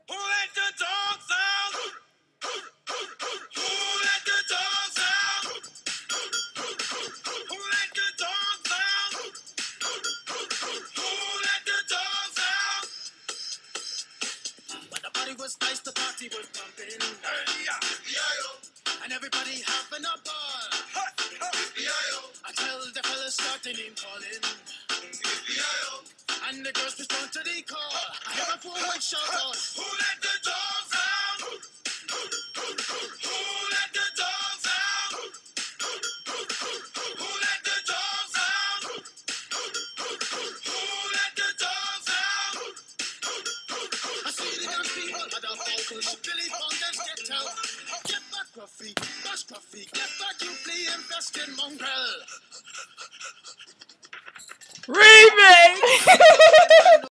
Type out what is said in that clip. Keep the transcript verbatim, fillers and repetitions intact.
Who let the dogs out? Who let the dogs out? Who let the dogs out? Who let the dogs out? When the party was nice, the party was pumping. Hey, yeah. And everybody having a ball. Until the fellas started name calling. And the girls respond to the call. I hear a four-way shout out. Who let the dogs out? Who let the dogs out? Who let the dogs out? Who let the dogs out? I see the dance people at the vocals. Billy Bonders get out. Get back, Gruffy. Bash Gruffy. Get back, you flea infested mongrel. Remix!